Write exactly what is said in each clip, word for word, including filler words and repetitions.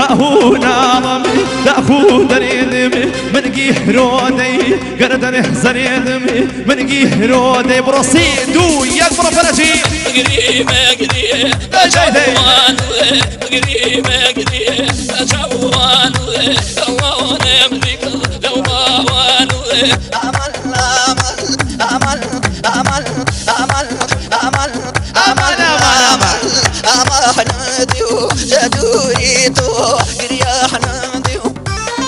هو نظمي تأخذ ريدمي من جيرودي قردن حزريدمي من جيرودي برصيدو يكبر فرجي قريبة قريبة أجوان قريبة قريبة أجوان الله نملك لو ما وان أمل أمل أمل أمل أمل أمل أمل أمل نديو جدوريتو قرياح نديو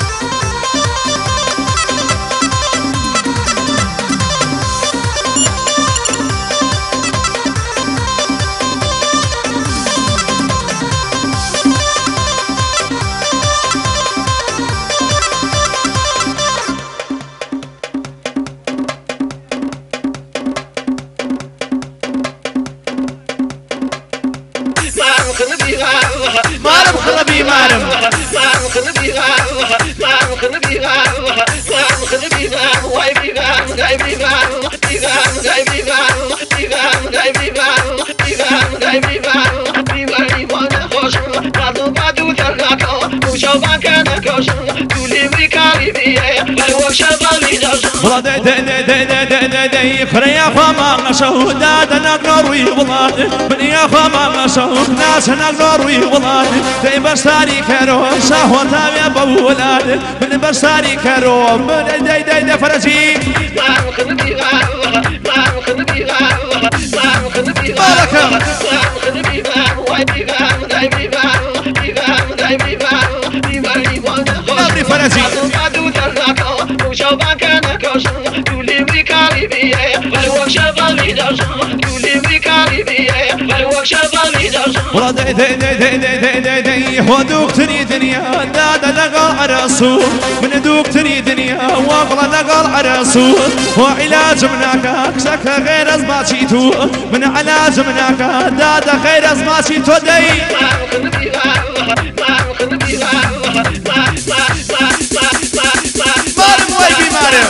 مارم خربي مارم مارم خربي مارم خربي مارم خربي وايبي غايبي غايبي غايبي غايبي غايبي غايبي وانا خوش بعدو بعدو ترقاكو وشوفان كان كوش تولي ميكالي بيه وشوفالي جوش والله دي دي دي دي دي دي دي خريا فما شهودات نقروي والله من يا فما شهودات نقروي والله دي بساري كرو شهوتا يا بولاد من بساري كرو من دي دي دي فرجي ما خنبي ما خنبي ما خنبي بركة ما خنبي وايبي غايبي غايبي غايبي وانا نبني فرجي بعدو ترقاكو وشوفان كان كوش تولي ميكالي بيه وشوفالي جوش تولي ميكالي بيه وشوفالي جوش والله دي دي دي دي دي دي دي دي ودوقتني دنيا داد لقى عرسول من دوقتني دنيا وقل لقى عرسول وعلاج مناك سك غير ازماتيتو من علاج مناك داد غير ازماتيتو دي ما خنبي ما خنبي ما ما ما ما مارم ويبي مارم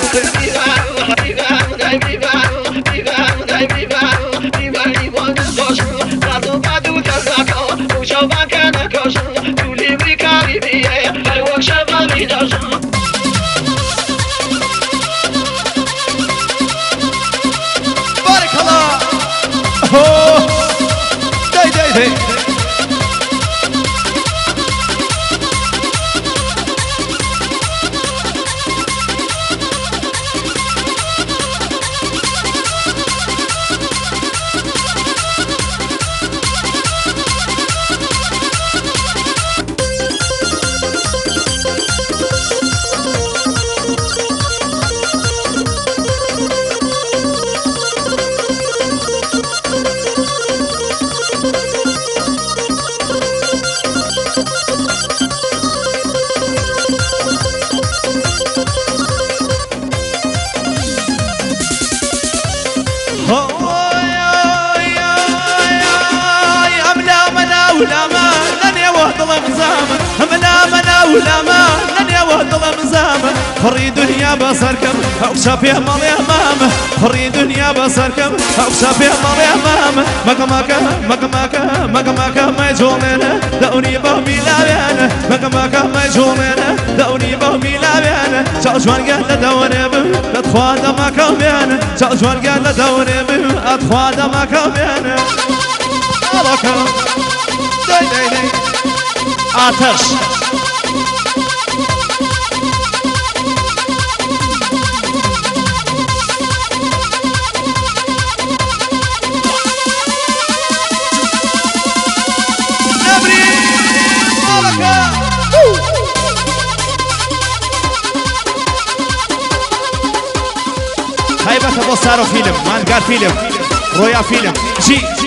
وشوفان كان كوش تولي ميكالي بيه وشوفالي جوش بارك الله هو دي دي دي ولا ما لن يوهد الامزام منا منا ولا ما لن يوهد الامزام خري دنيا بصركم اوشى فيه مال امامه خري دنيا بصركم اوشى فيه مال امامه مقمك مقمك مقمك ما يجولنا دوني بهمي لاويانا مقمك ما يجولنا دوني بهمي لاويانا جوجوان قال دوني به ادخواد ما كوميانا جوجوان قال دوني به ادخواد ما كوميانا داي داي داي آتش نبري بركة هاي بس ابو صاروا فيلم ما نقال فيلم رويا فيلم جي